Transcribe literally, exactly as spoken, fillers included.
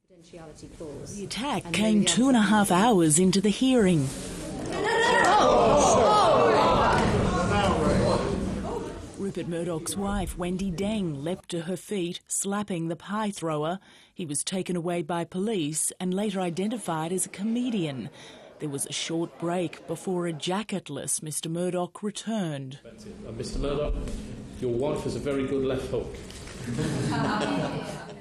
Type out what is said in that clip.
The attack came two and a half hours into the hearing. Rupert Murdoch's wife, Wendy Deng, leapt to her feet, slapping the pie thrower. He was taken away by police and later identified as a comedian. There was a short break before a jacketless Mister Murdoch returned. Uh, Mister Murdoch, your wife has a very good left hook.